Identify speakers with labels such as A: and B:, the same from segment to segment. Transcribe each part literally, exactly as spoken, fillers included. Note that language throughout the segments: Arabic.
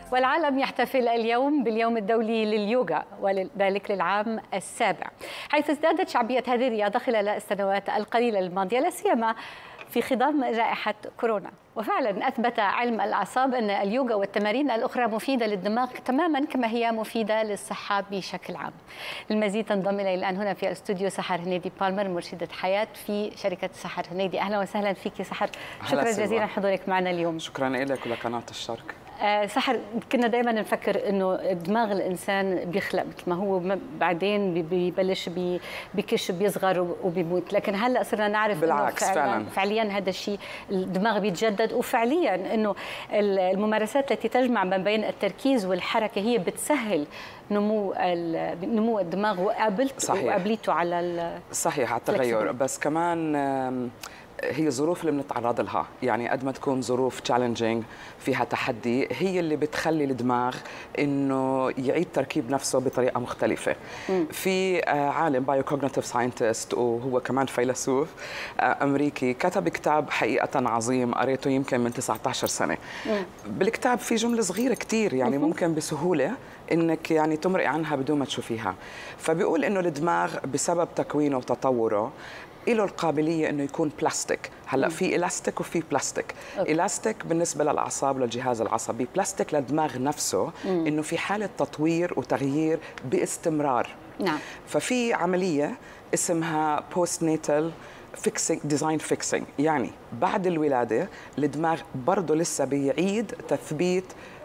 A: والعالم يحتفل اليوم باليوم الدولي لليوجا وذلك للعام السابع، حيث ازدادت شعبية هذه الرياضة خلال السنوات القليلة الماضية لا سيما في خضم جائحة كورونا. وفعلا أثبت علم الأعصاب أن اليوجا والتمارين الأخرى مفيدة للدماغ تماما كما هي مفيدة للصحة بشكل عام. للمزيد تنضم إلي الآن هنا في الاستوديو سحر هنيدي-بالمر مرشدة حياة في شركة سحر هنيدي. أهلا وسهلا فيك سحر، شكرا جزيلا حضورك معنا اليوم.
B: شكرا لك ولقناة الشرق.
A: آه سحر، كنا دائما نفكر انه دماغ الانسان بيخلق مثل ما هو، بعدين ببلش بي بكش بيصغر وبيموت، لكن هلا صرنا نعرف
B: بالعكس
A: انه فعلا,
B: فعلا
A: فعليا هذا الشيء الدماغ بيتجدد، وفعليا انه الممارسات التي تجمع ما بين التركيز والحركه هي بتسهل نمو نمو الدماغ. وقابلت وقابليته على
B: صحيح على التغير، بس كمان هي الظروف اللي بنتعرض لها، يعني قد ما تكون ظروف تشالنجينج فيها تحدي هي اللي بتخلي الدماغ انه يعيد تركيب نفسه بطريقه مختلفه. م. في عالم بايو كوجنيتيف ساينتست وهو كمان فيلسوف امريكي كتب كتاب حقيقه عظيم، قريته يمكن من تسعة عشر سنه. م. بالكتاب في جمله صغيره كثير يعني م. ممكن بسهوله انك يعني تمرقي عنها بدون ما تشوفيها. فبيقول انه الدماغ بسبب تكوينه وتطوره له القابليه انه يكون بلاستيك. هلا في الاستيك وفي بلاستيك. أوكي. الاستيك بالنسبه للاعصاب وللجهاز العصبي، بلاستيك للدماغ نفسه، مم. انه في حاله تطوير وتغيير باستمرار. نعم. ففي عمليه اسمها بوست ناتال فيكسينج ديزاين فيكسينج، يعني بعد الولاده الدماغ برضه لسه بيعيد تثبيت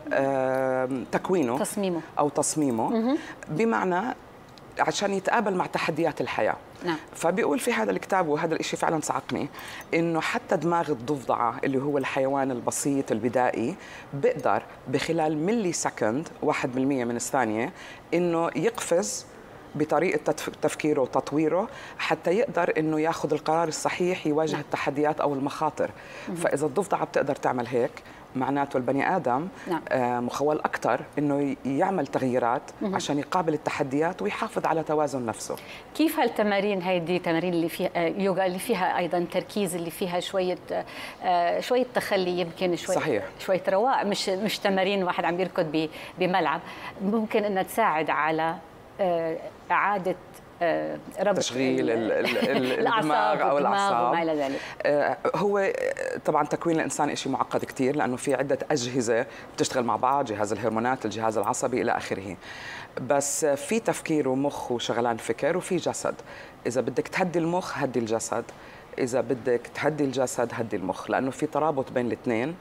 B: آه تكوينه
A: تصميمه
B: او تصميمه. مم. بمعنى عشان يتقابل مع تحديات الحياه. نعم. فبيقول في هذا الكتاب، وهذا الشيء فعلا صعقني، انه حتى دماغ الضفدعه اللي هو الحيوان البسيط البدائي بيقدر بخلال ملي سكند واحد بالمية من الثانيه انه يقفز بطريقه تفكيره وتطويره حتى يقدر انه ياخذ القرار الصحيح يواجه نعم. التحديات او المخاطر. مم. فاذا الضفدعه بتقدر تعمل هيك، معناته البني ادم نعم. آه مخول اكثر انه يعمل تغييرات مم. عشان يقابل التحديات ويحافظ على توازن نفسه.
A: كيف هالتمارين هيدي تمارين اللي فيها يوغا اللي فيها ايضا تركيز، اللي فيها شويه آه شويه تخلي، يمكن شويه صحيح. شويه رواق، مش مش تمارين واحد عم يركض بملعب، ممكن انها تساعد على آه اعاده ربط
B: تشغيل الدماغ او الاعصاب
A: وما الى ذلك.
B: هو طبعا تكوين الانسان شيء معقد كثير، لانه في عده اجهزه بتشتغل مع بعض، جهاز الهرمونات، الجهاز العصبي الى اخره. بس في تفكير ومخ وشغلان فكر، وفي جسد. اذا بدك تهدي المخ هدي الجسد، إذا بدك تهدي الجسد هدي المخ، لأنه في ترابط بين الاثنين.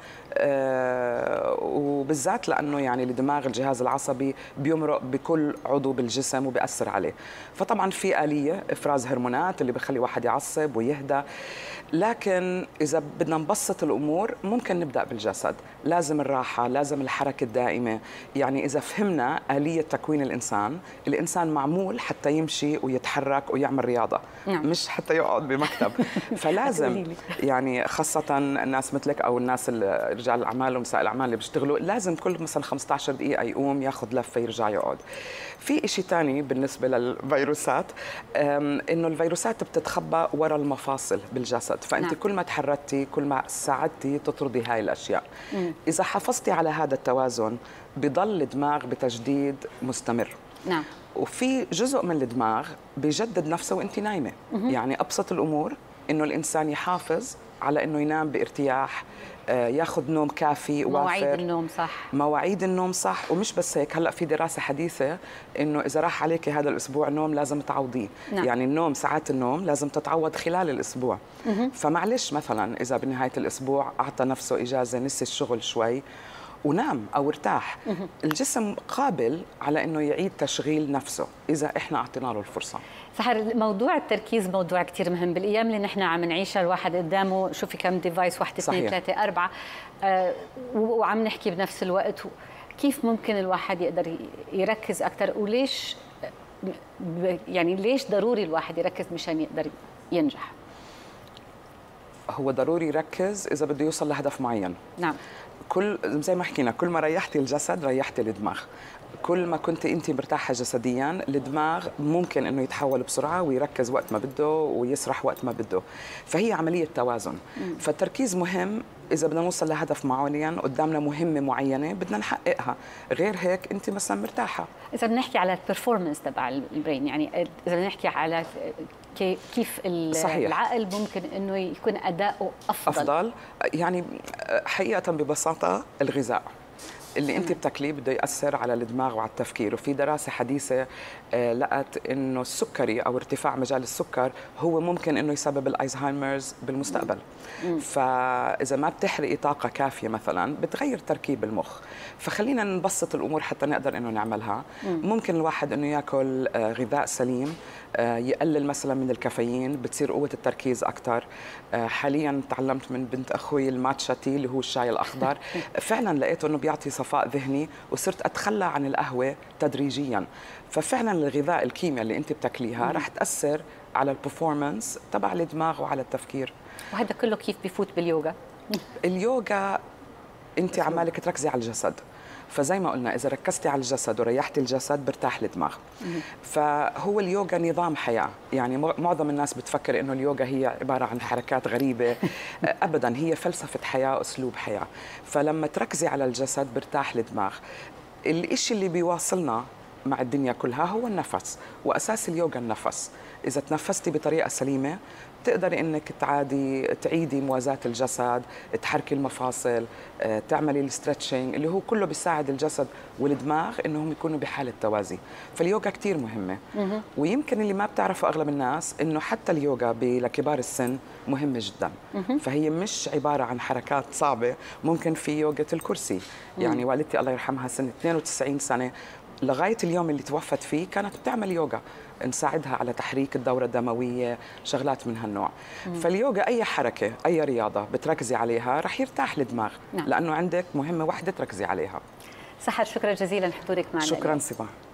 B: آه وبالذات لأنه يعني الدماغ الجهاز العصبي بيمرق بكل عضو بالجسم وبيأثر عليه. فطبعا في آلية إفراز هرمونات اللي بخلي واحد يعصب ويهدى، لكن إذا بدنا نبسط الأمور ممكن نبدأ بالجسد. لازم الراحة، لازم الحركة الدائمة. يعني إذا فهمنا آلية تكوين الإنسان، الإنسان معمول حتى يمشي ويتحرك ويعمل رياضة. نعم. مش حتى يقعد بمكتب. فلازم يعني خاصة الناس مثلك أو الناس رجال الأعمال ونساء الأعمال اللي بيشتغلوا، لازم كل مثلا خمسة عشر دقيقة يقوم ياخذ لفة يرجع يقعد. في شيء ثاني بالنسبة للفيروسات، إنه الفيروسات بتتخبى وراء المفاصل بالجسد، فأنت نعم. كل ما تحركتي كل ما ساعدتي تطردي هاي الأشياء. مم. إذا حافظتي على هذا التوازن بضل الدماغ بتجديد مستمر. نعم. وفي جزء من الدماغ بيجدد نفسه وانت نايمه. مم. يعني ابسط الامور انه الانسان يحافظ على انه ينام بارتياح، ياخذ نوم كافي وافر،
A: مواعيد النوم صح،
B: مواعيد النوم صح. ومش بس هيك، هلا في دراسه حديثه انه اذا راح عليك هذا الاسبوع نوم لازم تعوضيه. نعم. يعني النوم، ساعات النوم لازم تتعوض خلال الاسبوع. مم. فمعلش مثلا اذا بنهايه الاسبوع اعطى نفسه اجازه، نسي الشغل شوي ونام أو ارتاح، الجسم قابل على أنه يعيد تشغيل نفسه إذا إحنا أعطينا له الفرصة.
A: سحر، موضوع التركيز موضوع كتير مهم بالأيام اللي نحن عم نعيشها. الواحد قدامه شوفي كم ديفايس، واحد اثنين ثلاثة أربعة، آه وعم نحكي بنفس الوقت. كيف ممكن الواحد يقدر يركز أكثر؟ وليش يعني ليش ضروري الواحد يركز مشان يقدر ينجح؟
B: هو ضروري يركز إذا بده يوصل لهدف معين. نعم. كل زي ما حكينا، كل ما ريحتي الجسد ريحتي الدماغ. كل ما كنت انت مرتاحه جسديا الدماغ ممكن انه يتحول بسرعه ويركز وقت ما بده ويسرح وقت ما بده. فهي عمليه توازن. مم. فالتركيز مهم إذا بدنا نوصل لهدف معين قدامنا مهمة معينة بدنا نحققها، غير هيك أنت مثلا مرتاحة.
A: إذا بنحكي على البرفورمانس تبع البرين، يعني إذا بنحكي على كيف صحيح. العقل ممكن إنه يكون أداؤه أفضل
B: أفضل يعني حقيقة ببساطة الغذاء اللي انت بتاكليه بده ياثر على الدماغ وعلى التفكير. وفي دراسه حديثه لقت انه السكري او ارتفاع مجال السكر هو ممكن انه يسبب الايزهايمرز بالمستقبل. مم. فاذا ما بتحرقي طاقه كافيه مثلا بتغير تركيب المخ. فخلينا نبسط الامور حتى نقدر انه نعملها. مم. ممكن الواحد انه ياكل غذاء سليم، يقلل مثلا من الكافيين، بتصير قوه التركيز اكثر. حاليا تعلمت من بنت اخوي الماتشا تي اللي هو الشاي الاخضر، فعلا لقيته انه بيعطي صفاء ذهني، وصرت اتخلى عن القهوه تدريجيا. ففعلا الغذاء الكيمياء اللي انت بتاكليها رح تاثر على البرفورمانس تبع الدماغ وعلى التفكير.
A: وهذا كله كيف بفوت باليوغا؟
B: اليوغا انت عمالك تركزي على الجسد، فزي ما قلنا إذا ركزتي على الجسد وريحتي الجسد برتاح الدماغ. فهو اليوغا نظام حياة. يعني معظم الناس بتفكر إنه اليوغا هي عبارة عن حركات غريبة. أبداً، هي فلسفة حياة، أسلوب حياة. فلما تركزي على الجسد برتاح الدماغ. الإشي اللي بيواصلنا مع الدنيا كلها هو النفس، وأساس اليوغا النفس. إذا تنفستي بطريقة سليمة تقدري انك تعادي تعيدي موازاة الجسد، تحركي المفاصل، تعملي الستريتشنج اللي هو كله بيساعد الجسد والدماغ انهم يكونوا بحالة توازي. فاليوغا كتير مهمة. ويمكن اللي ما بتعرفه اغلب الناس انه حتى اليوغا لكبار السن مهمة جدا. فهي مش عبارة عن حركات صعبة. ممكن في يوغا الكرسي، يعني والدتي الله يرحمها سنة اثنين وتسعين سنة لغاية اليوم اللي توفت فيه كانت بتعمل يوغا، نساعدها على تحريك الدورة الدموية، شغلات من هالنوع. مم. فاليوغا أي حركة أي رياضة بتركزي عليها رح يرتاح الدماغ. نعم. لأنه عندك مهمة واحدة تركزي عليها.
A: سحر، شكرا جزيلا حضورك معنا.
B: شكرا صباح.